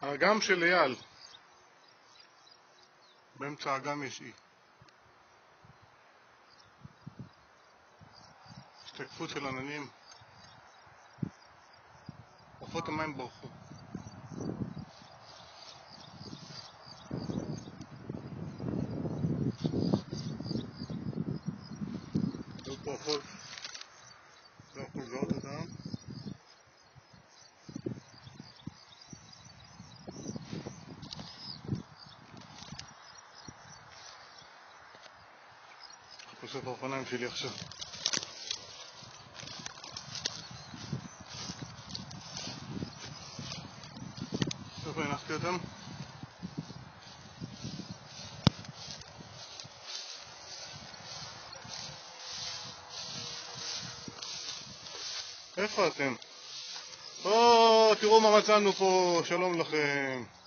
האגם של אייל, באמצע האגם יש אי. השתקפות של עננים, עופות המים ברחו. היו פה עופות, לא יכול לזהות אותם. חושב האופניים שלי עכשיו. איפה הנחתי אותם? איפה אתם? תראו מה מצאנו פה, שלום לכם.